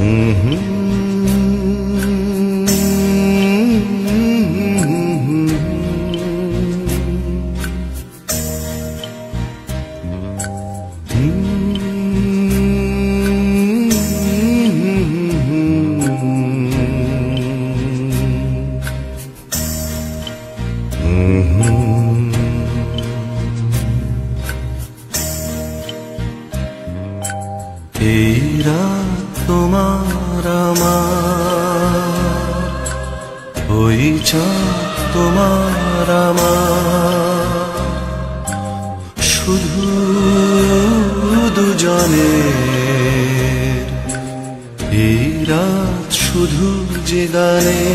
এই রাত তোমার আমার, ওই চাঁদ তোমার আমার, শুধু দুজনের। এই রাত শুধু যে গানে,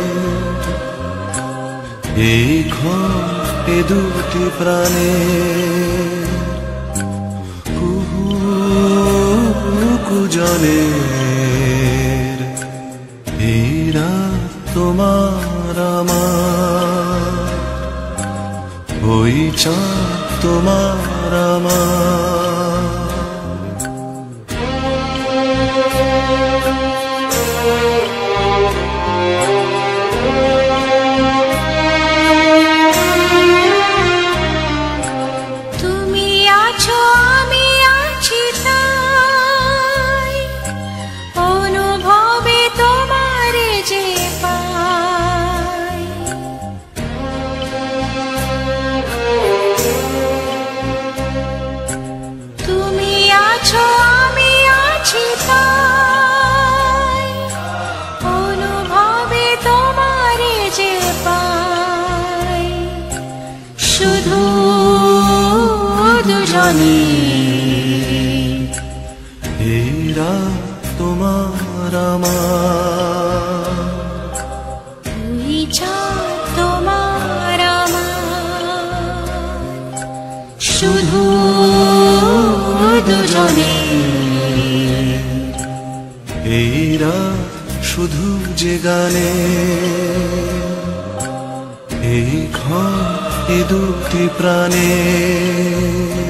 এই ঘর এ দুটি প্রাণে, জনের। এই রাত তোমার আমার, ওই চাঁদ তোমার আমার। তুমি আছো আমি আছি তাই, অনুভবে তোমারে যে পাই। তুমি আছো আমি আছি তাই, অনুভবে তোমারে যে পাই। শুধু দুজনে। এই রাত তোমার আমার, ওই চাঁদ তোমার আমার, শুধু দুজনে। এই রাত শুধু যে গানে, এই ঘর এ দুটি প্রাণে।